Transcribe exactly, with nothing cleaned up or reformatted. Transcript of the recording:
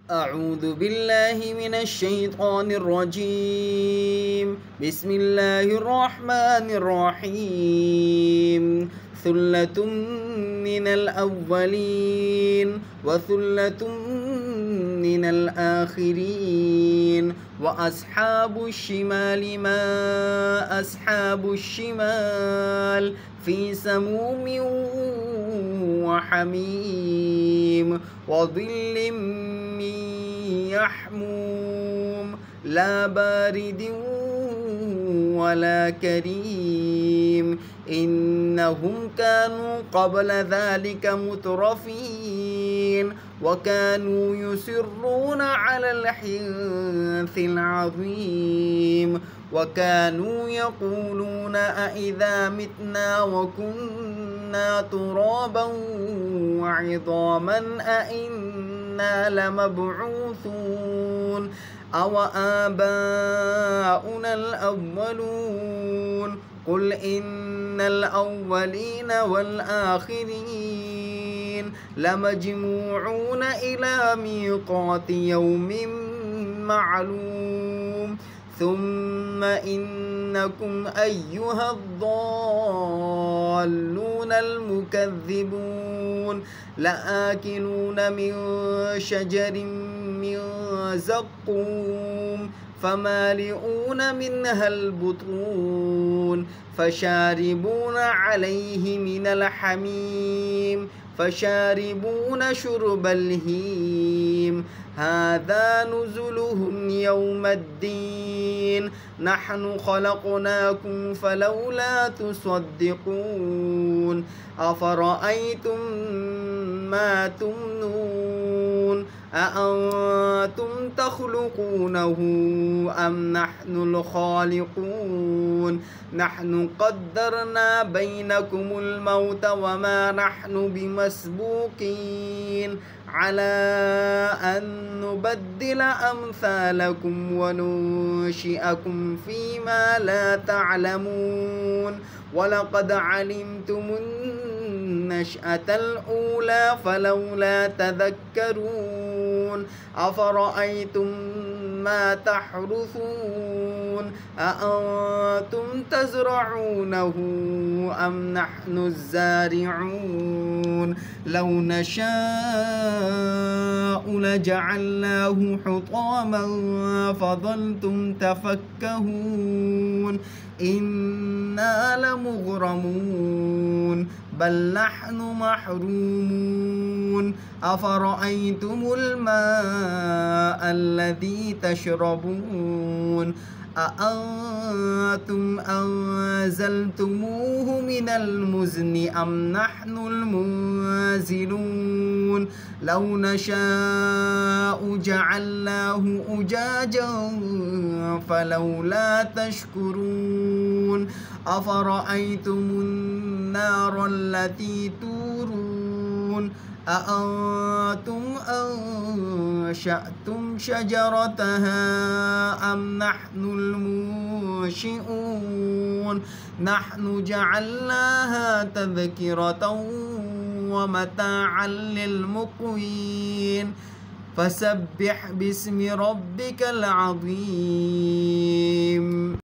أعوذ بالله من الشيطان الرجيم. بسم الله الرحمن الرحيم. ثلة من الأولين وثلة من الآخرين. وأصحاب الشمال ما أصحاب الشمال في سموم وحميم وظل من يحموم لا بارد ولا كريم. إنهم كانوا قبل ذلك مترفين وكانوا يصرون على الحنث العظيم وكانوا يقولون أإذا متنا وكنا ترابا وعظاما أإنا لمبعوثون أو آباؤنا الأولون. قل إن الأولين والآخرين لمجموعون إلى ميقات يوم معلوم. ثم إنكم أيها الضالون المكذبون لآكلون من شجر من زقوم فمالئون منها البطون فشاربون عليه من الحميم فشاربون شرب الهيم. هذا نزلهم يوم الدين. نحن خلقناكم فلولا تصدقون. أفرأيتم ما تمنون أأنتم تخلقونه أم نحن الخالقون. نحن قدرنا بينكم الموت وما نحن بمسبوقين على أن نبدل أمثالكم وننشئكم فيما لا تعلمون. ولقد علمتم النشأة الأولى فلولا تذكرون. أفرأيتم ما تحرثون أأنتم تزرعونه أم نحن الزارعون. لو نشاء لجعلناه حطاما فظلتم تفكهون. إنا لمغرمون بل نحن محرومون. أفرأيتم الماء الذي تشربون أأنتم أنزلتموه من المزن أم نحن المنزلون. لو نشاء جعلناه أجاجا فلولا تشكرون. أفرأيتم النار التي تورون أأنتم أنشأتم شجرتها أم نحن المنشئون. نحن جعلناها تذكرة ومتاعا للمقوين. فسبح باسم ربك العظيم.